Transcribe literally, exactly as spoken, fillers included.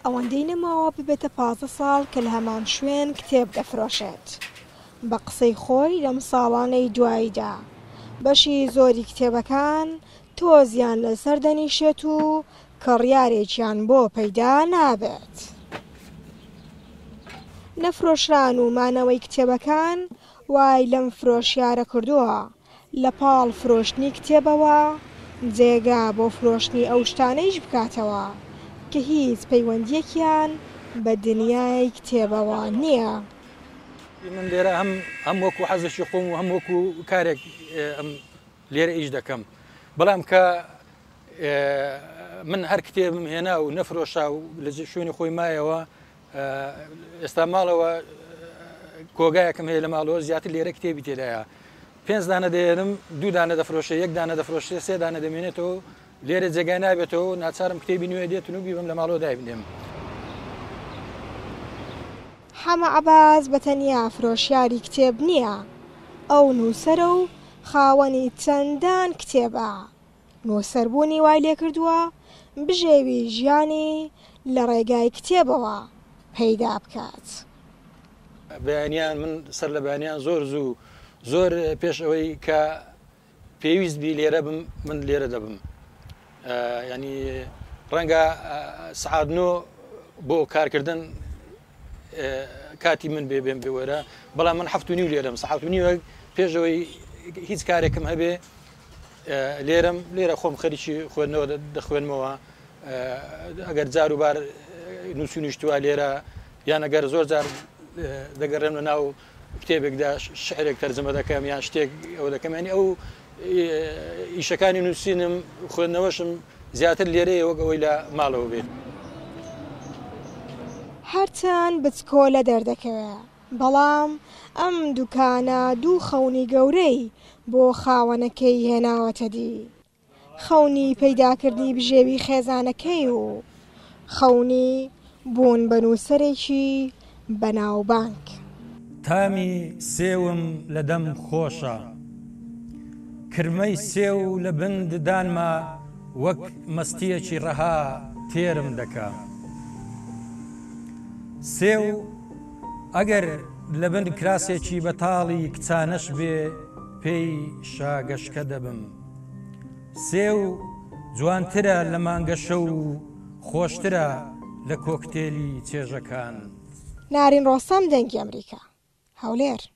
ئەوەندەی نەماوە ببێتە پازدە ساڵ کە لە هەمان شوێن کتێب دەفرۆشێت. بە قسەی خۆی لەم ساڵانەی دواییدا بەشی زۆری کتێبەکان تۆزیان لەسەر دەنیشێت و کڕیارێکیان بۆ پەیدا نابێت. نەفرۆشران و مانەوەی کتێبەکان وای لەم فرۆشیارە کردووە لە پاڵ فرۆشتنی کتێبەوە جێگا بۆ فرۆشتنی ئەو شتانەیش بکاتەوە کە هیچ پەیوەندیەکیان بە دنیای کتێبەوە نییە. من لێرە هەم هەم وەکو حەزشی خۆم و هەم وەکو کارێک لێرە ئیش دەکەم، بەڵام کە من هەر کتێبم هێنا و نەفرۆشا و لە شوێنی خۆی مایەوە ئێستا ماڵەوە کۆگایەکەم هەیە لە ماڵەوە زیاتر لێرە کتێبی تێدایە. پێنج دانە دێنم، دوو دانە دەفرۆشێ، یەک دانە دەفرۆشێ، سێ دانە دەمێنێتەوە، لێرە جێگای نابێتەوە، ناچارم کتێبی نوێ دێت و بیبم لە ماڵەوە دایبنێم. حەمە عەباس بەتەنیا فرۆشیاری کتێب نییە، ئەو نووسەرە و خاوەنی چەندان کتێبە. نووسەربوونی وای لێ کردووە بژێوی ژیانی لە ڕێگای کتێبەوە پەیدا بکات. بەیانیان من سەر لە بەیانیان زۆر زوو زۆر پێش ئەوەی کە پێویست بی لێرە بم من لێرە دەبم. ینی ڕەنگە سعات نۆ بۆ کارکردن کاتی من بێ بێم بێوەرە، بەڵام من هەفت و نیو لێرەم. سەعات و نیوە پێشەوەی هیچ کارێکم هەبێ لێرەم لێرە خۆم خەریکی خوێندنەوە دەخوێنمەوە. ئەگەر جار و بار نووسینیشتووە لێرە یان ئەگەر زۆر جار دەگەڕێم لە ناو کتێبێکدا شعرێک تەرجەمە دەکەم یان شتێک ئەو دەکەم، ینی ئەو ئیشەکانی نووسینم خوێندنەوەشم زیاتر لێرەیە وەک ئەوەی لە ماڵەوە بێت. هەرچەند بچکۆلە دەردەکەوێت، بەڵام ئەم دوکانە دوو خەونی گەورەی بۆ خاوەنەکەی هێناوەتە دی: خەونی پەیداکردنی بژێوی خێزانەکەی و خەونی بوون بە نووسەرێکی بەناوبانگ. تامی سێوم لە دەم خۆشە، کرمەی سێو لە بند دانمە وەک مەستیەکی ڕەها تێرم دەکا. سێو ئەگەر لە بند کراسێکی بەتاڵی کچانەش بێ پێی شاگەشکە دەبم. سێو جوانترە لە مانگەشە و خۆشترە لە کۆکتێلی چێژەکان. نارین ڕۆستەم دەنگی ئەمریکا، هەولێر.